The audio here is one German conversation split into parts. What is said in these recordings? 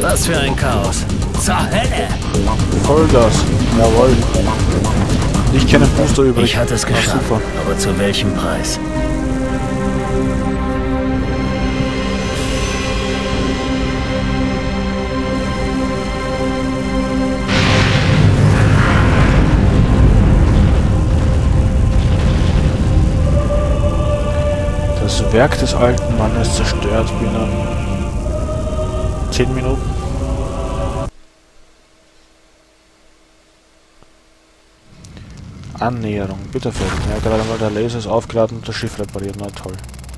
Was für ein Chaos. Zur Hölle! Vollgas. Jawohl. Ich kenne Booster übrig. Ich hatte es geschafft, super. aber zu welchem Preis? Das Werk des alten Mannes zerstört binnen 10 Minuten. Annäherung, Bitterfeld. Ja, gerade mal der Laser ist aufgeladen und das Schiff repariert. Na toll.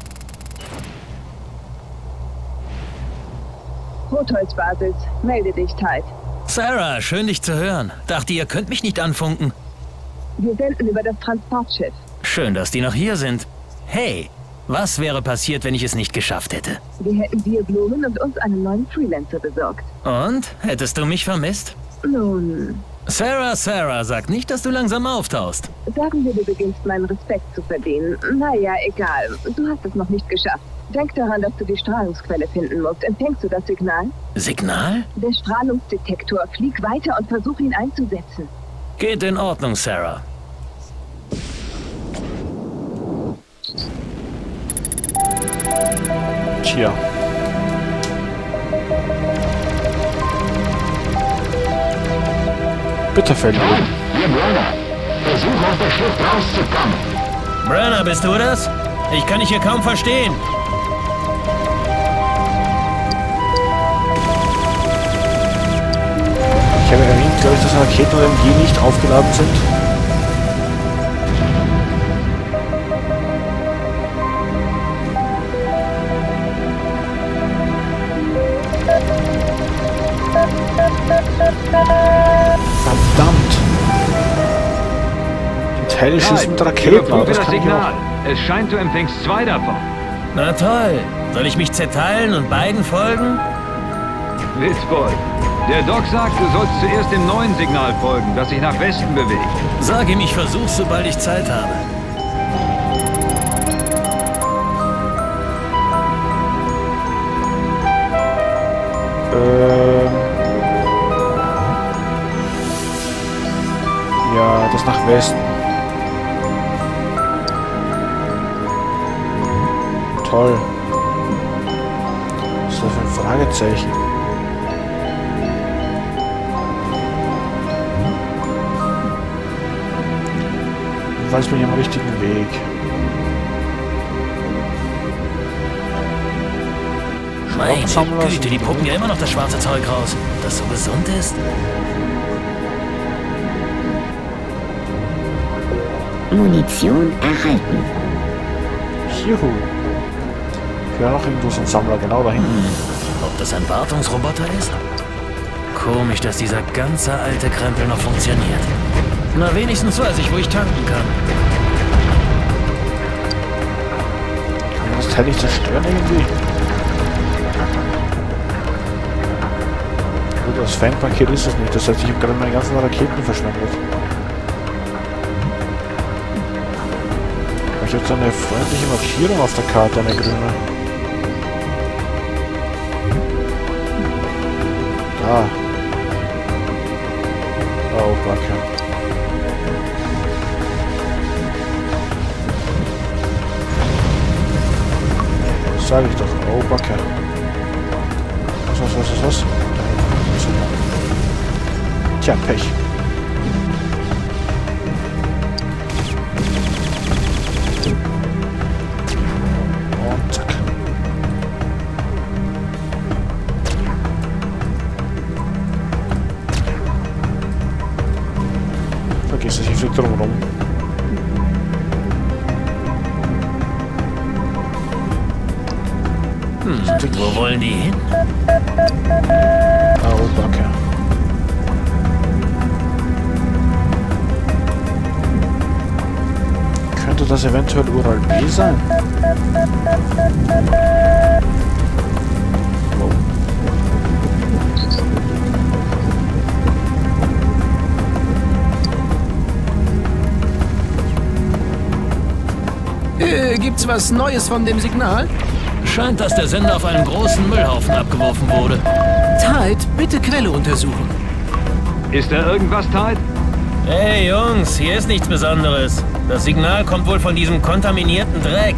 Rotholzbasis, melde dich, Tide. Sarah, schön dich zu hören. Dachte, ihr könnt mich nicht anfunken. Wir senden über das Transportschiff. Schön, dass die noch hier sind. Hey, was wäre passiert, wenn ich es nicht geschafft hätte? Wir hätten dir Blumen und uns einen neuen Freelancer besorgt. Und? Hättest du mich vermisst? Nun, Sarah, sag nicht, dass du langsam auftauchst. sagen wir, du beginnst meinen Respekt zu verdienen. Naja, egal. Du hast es noch nicht geschafft. Denk daran, dass du die Strahlungsquelle finden musst. Empfängst du das Signal? Signal? Der Strahlungsdetektor. Flieg weiter und versuch ihn einzusetzen. Geht in Ordnung, Sarah. Tja. Bitterfeld. Hier Brenner. Versuch aus der Schlucht rauszukommen. Brenner, bist du das? Ich kann dich hier kaum verstehen. Ich habe erwähnt, glaube ich, dass Raketen oder MG nicht aufgeladen sind. Verdammt! Die Teile schießen mit Raketen, aber das das kann ich Signal. auch. Es scheint, du empfängst 2 davon. Na toll. Soll ich mich zerteilen und beiden folgen? Witzbold. Der Doc sagt, du sollst zuerst dem neuen Signal folgen, das sich nach Westen bewegt. Sag ihm, ich versuch's, sobald ich Zeit habe. Ja, das nach Westen. Toll. Was ist das für ein Fragezeichen? Jedenfalls bin ich am richtigen Weg. Meine Hauptsammler Güte, die sind puppen ja immer noch das schwarze Zeug raus. Das so gesund ist? Munition erhalten. Juhu. Ja, noch irgendwo so ein Sammler, genau da hinten. Ob das ein Wartungsroboter ist? Komisch, dass dieser ganze alte Krempel noch funktioniert. Na, wenigstens weiß ich, wo ich tanken kann. Kann man das Teil nicht zerstören irgendwie? Gut, das Fanpaket ist es nicht. Das heißt, ich habe gerade meine ganzen Raketen verschwendet. Ich habe jetzt eine freundliche Markierung auf der Karte, eine grüne. Ah. Oh, Backe. Das sage ich doch. Oh, Backe. Was? Tja, Pech. Und zack. Vergiss es, ich fliege drum rum. Wo wollen die hin? Oh, Backe. Könnte das eventuell Ural B sein? Wow. Gibt's was Neues von dem Signal? Scheint, dass der Sender auf einem großen Müllhaufen abgeworfen wurde. Tide, bitte Quelle untersuchen. Ist da irgendwas, Tide? Hey Jungs, hier ist nichts Besonderes. Das Signal kommt wohl von diesem kontaminierten Dreck.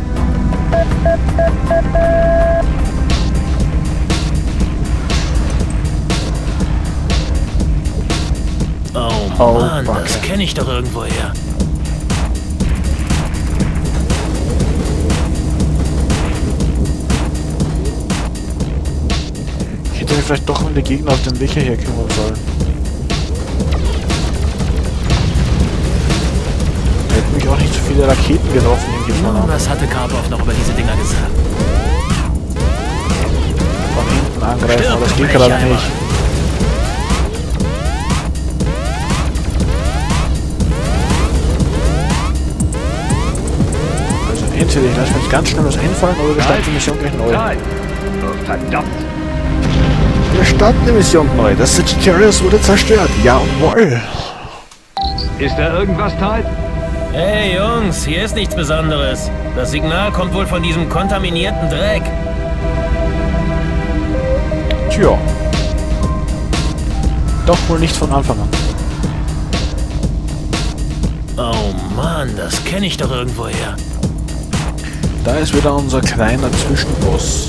Oh Mann, das kenne ich doch irgendwoher. Ich hätte mich vielleicht doch um die Gegner auf dem Weg hierher kümmern sollen. Hätten mich auch nicht so viele Raketen getroffen in Gefahr. Was hatte Karpov noch über diese Dinger gesagt? Von hinten angreifen, aber das geht gerade nicht. Also entweder ich lasse mir jetzt ganz schnell was einfallen oder wir starten die Mission gleich neu. Tide! Oh, verdammt! Wir starten die Mission neu. Das Sagittarius wurde zerstört. Jawohl! Ist da irgendwas, Tide? Hey Jungs, hier ist nichts Besonderes. Das Signal kommt wohl von diesem kontaminierten Dreck. Tja. Doch wohl nicht von Anfang an. Oh Mann, das kenne ich doch irgendwoher. Da ist wieder unser kleiner Zwischenboss.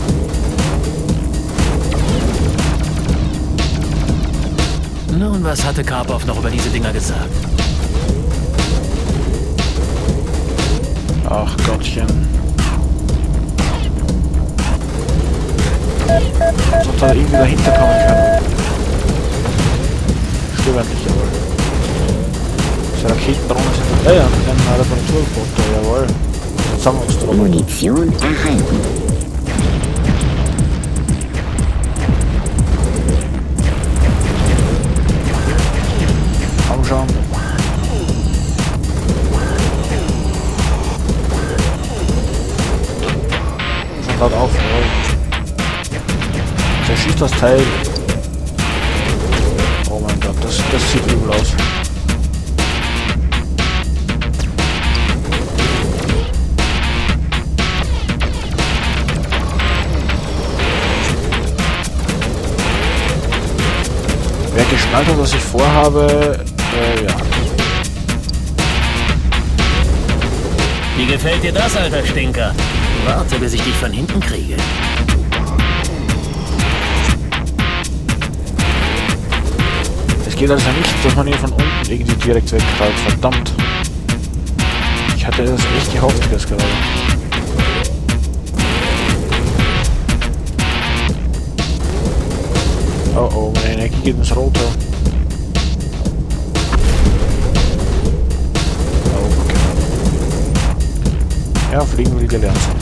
Nun, was hatte Karpov noch über diese Dinger gesagt? Ach Gottchen. Sonst hat er irgendwie dahinter kommen können. Stimmt nicht, jawohl. Diese Raketendrohnen sind ja ein Reparaturroboter, jawohl. Zusammenungsdrohnen. Munition erhalten. Komm schon. Schon laut auf, jawohl. Der schießt das Teil. Oh mein Gott, das sieht übel aus. Wer geschnallt hat, was ich vorhabe, ja. Wie gefällt dir das, alter Stinker? Warte, bis ich dich von hinten kriege. Es geht also nicht, dass man ihn von unten irgendwie direkt wegkrallt. Verdammt. Ich hatte das echt gehofft, das gerade. Oh oh, meine Energie geht ins Rote. Oh, okay. Ja, fliegen will gelernt sein.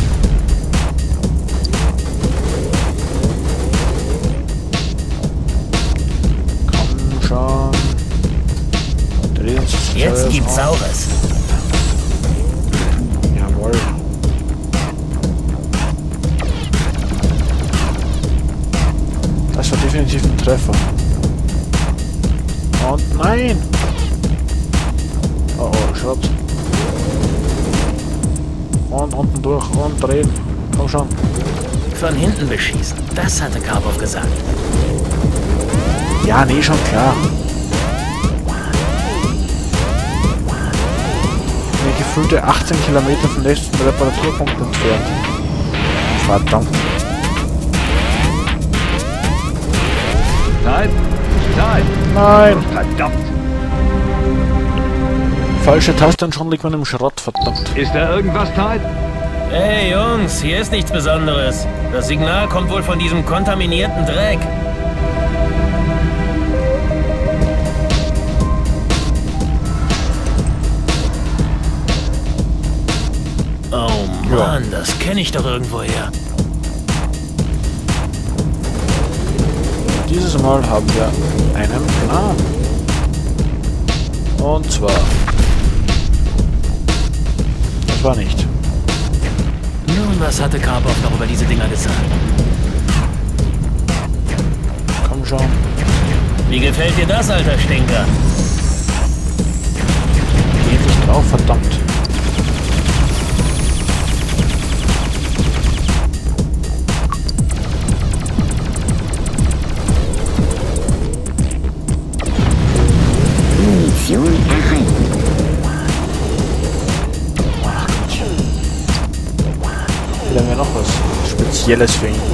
Komm schon. Jetzt gibt's Saures. Jawohl. Das war definitiv ein Treffer. Und nein! Oh oh, Schrott. Und unten durch und drehen. Komm schon. Von hinten beschießen. Das hatte Karpov gesagt. Ja, nee, schon klar. Eine gefühlte 18 Kilometer vom nächsten Reparaturpunkt entfernt. Verdammt. Tide? Tide! Nein! Verdammt! Falsche Taste und schon liegt man im Schrott, verdammt. Ist da irgendwas, Tide? Hey Jungs, hier ist nichts Besonderes. Das Signal kommt wohl von diesem kontaminierten Dreck. Oh Mann, das kenne ich doch irgendwoher. Dieses Mal haben wir einen Plan. Und zwar... Das war nicht. Nun, was hatte Karpov noch über diese Dinger gesagt? Komm schon. Wie gefällt dir das, alter Stinker? Geht nicht drauf, verdammt. Spezielles für ihn.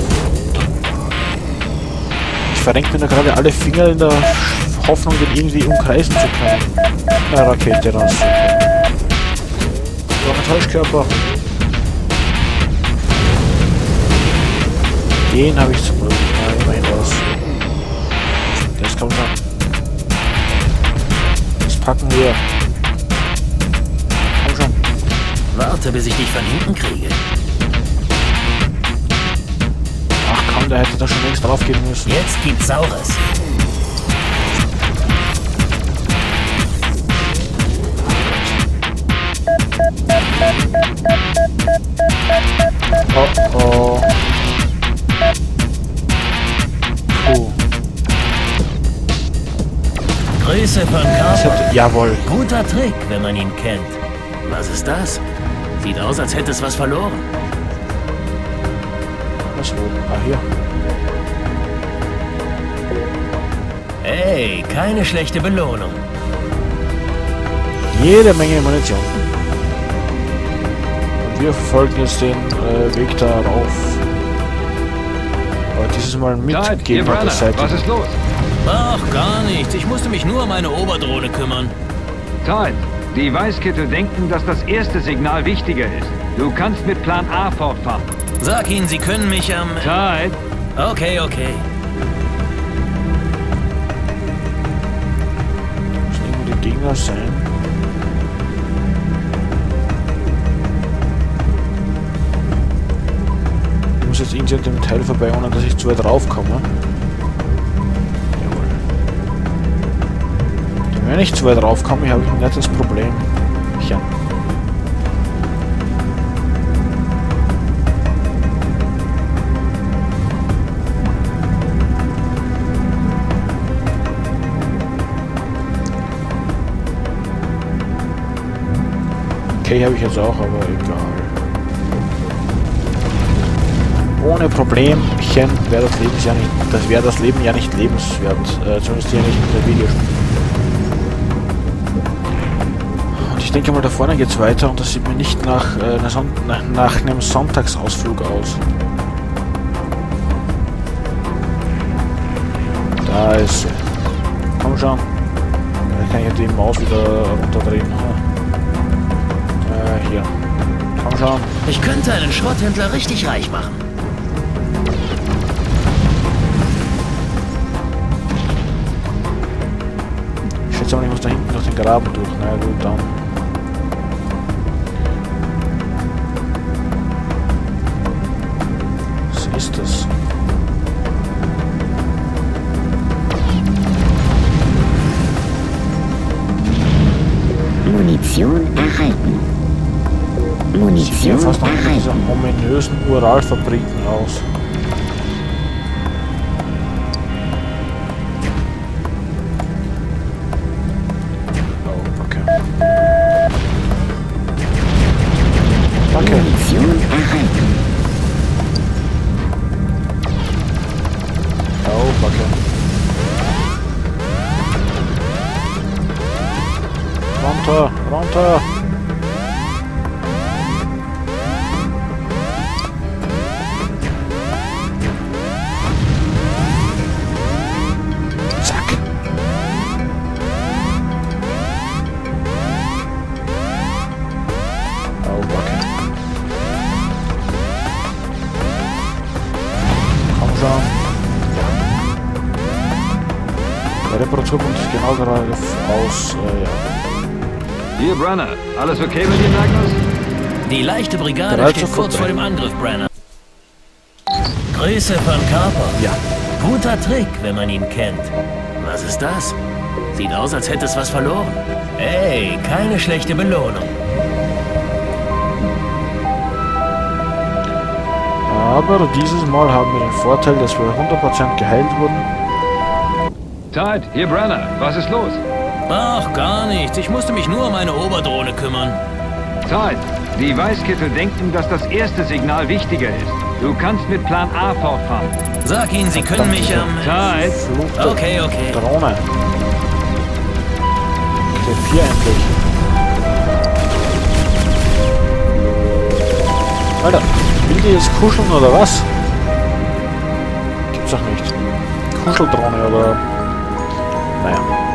Ich verrenke mir da gerade alle Finger in der Hoffnung, den irgendwie umkreisen zu können. Eine Rakete raus. So, ein Täuschkörper. Den habe ich zum Glück. Ja, immerhin was. Das kommt schon. Das packen wir. Komm schon. Warte, bis ich dich von hinten kriege. Ach komm, der hätte da schon längst drauf gehen müssen. Jetzt gibt's Saures. Oh oh. Puh. Grüße von Carver. Jawohl. Guter Trick, wenn man ihn kennt. Was ist das? Sieht aus, als hätte es was verloren. Was wo? Ah, hier. Hey, keine schlechte Belohnung. Jede Menge Munition. Und wir verfolgen jetzt den Weg darauf. Aber dieses Mal mit gegen die Seite. Was ist los? Ach, gar nichts. Ich musste mich nur um meine Oberdrohne kümmern. Tide, die Weißkittel denken, dass das erste Signal wichtiger ist. Du kannst mit Plan A fortfahren. Sag ihnen, sie können mich am... Tide, Okay. Müssen irgendwo die Gegner sein. Ich muss jetzt irgendwie an dem Teil vorbei, ohne dass ich zu weit raufkomme. Jawohl. Und wenn ich zu weit raufkomme, habe ich ein nettes Problem. Ja. Okay, habe ich jetzt auch, aber egal. Ohne Problemchen wäre das Leben ja nicht lebenswert. Zumindest hier nicht mit der Videospiel. Und ich denke mal, da vorne geht es weiter und das sieht mir nicht nach einem Sonntagsausflug aus. Da ist sie. Komm schon. Da kann ich ja die Maus wieder runterdrehen. Hier. Komm schon. Ich könnte einen Schrotthändler richtig reich machen. Ich schätze mal, ich muss da hinten durch den Graben durch. Na gut, dann. Was ist das? Munition erhalten. Sieht hier fast nach dieser ominösen Uralfabriken aus. Oh, okay. Danke. Munition erhalten. Oh, Backe. Runter, runter! Zack! Oh, Backe. Komm schon! Ja. Der Reparaturpunkt ist genau gerade aus, ja. hier Brenner. Alles okay mit dir, Magnus? Die leichte Brigade Bereit steht zur kurz vor dem Angriff, Brenner. Grüße von Carper. Ja. Guter Trick, wenn man ihn kennt. Was ist das? Sieht aus, als hätte es was verloren. Hey, keine schlechte Belohnung. Aber dieses Mal haben wir den Vorteil, dass wir 100% geheilt wurden. Tide, hier Brenner. Was ist los? Ach, gar nichts. Ich musste mich nur um meine Oberdrohne kümmern. Tide, die Weißkittel denken, dass das erste Signal wichtiger ist. Du kannst mit Plan A fortfahren. Sag ihnen, sie können mich am... Tide, Okay. Drohne. T4 endlich. Alter. Will die jetzt kuscheln oder was? Gibt's doch nicht. Kuscheldrohne oder... Naja.